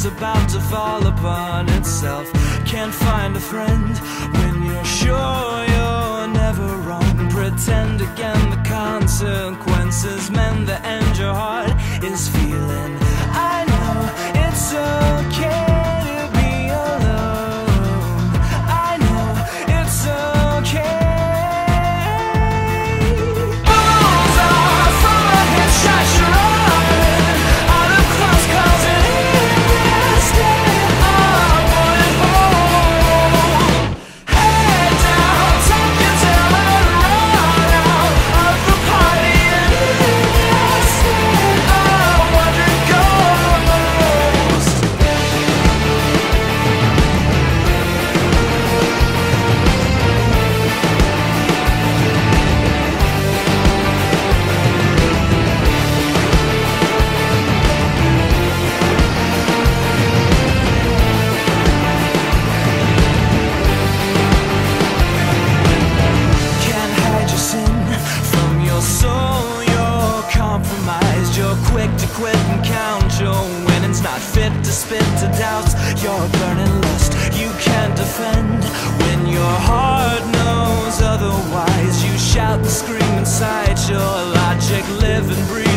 is about to fall upon itself. Can't find a friend when you're sure you're never wrong. Pretend again the consequences mend the end your heart is feeling. I know it's okay to be alone. I know it's okay. Balls off from a headshot, you're on. All the close calls and in stay up on it home. Head down, take your time and run out of the party and stay up, wondering ghost. Can't hide your sin from your soul. You're compromised. You're quick to quit and count your winnings. Not fit to spit to doubts. You're burning lust. You can't defend when your heart knows otherwise. You shout and scream inside your logic. Live and breathe.